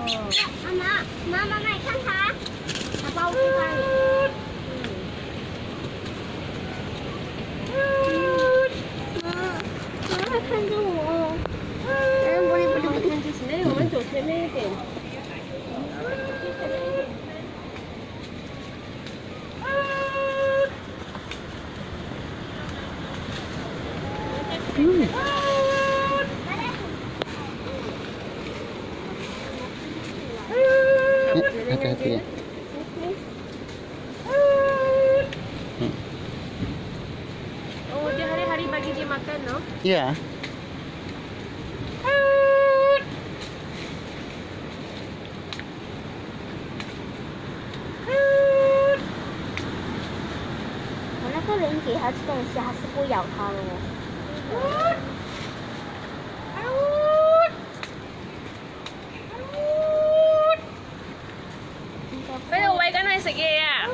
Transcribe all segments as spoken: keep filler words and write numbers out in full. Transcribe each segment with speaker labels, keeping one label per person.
Speaker 1: 妈妈，妈妈妈，你看它，它包住它里。妈，妈它看着我。哎，不对不对不对，
Speaker 2: 那我们走前面一点。
Speaker 3: 嗯。Hati-hati ya. Hmm.
Speaker 2: Oh, dia hari-hari bagi dia makan, no?
Speaker 3: Iya.
Speaker 1: 我那个人给它吃东西，还是不咬它了哦。
Speaker 2: Bây giờ quay cái này sẽ ghê à?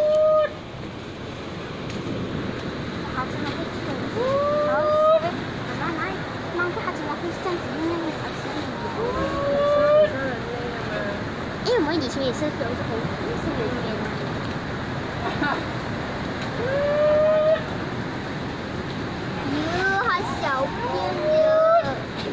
Speaker 1: 它真的会吃东西，然后妈妈妈妈它真的会这样子用那个它吃的。因为我们以前也是有这种也是圆圆的。哟，它小便了。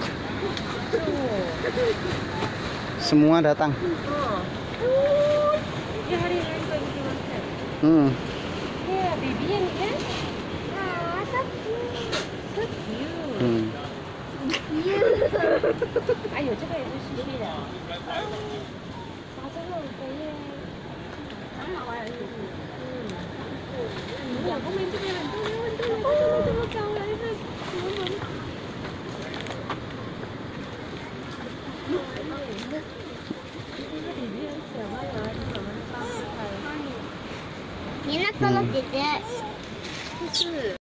Speaker 3: Semua datang.
Speaker 2: Oh. Dia hari-hari bagi dia makan.
Speaker 3: Hmm.
Speaker 2: Ya, baby yang ni kan?
Speaker 1: Ah, so cute.
Speaker 2: So cute.
Speaker 3: Hmm.
Speaker 2: Ai, 有这个也是湿湿的。哇，这个很肥耶。很好玩的。嗯。两个面这边很多人，很多人，为什么这么高啊？这个什么门？
Speaker 1: 你那个了，姐姐。
Speaker 2: 就是。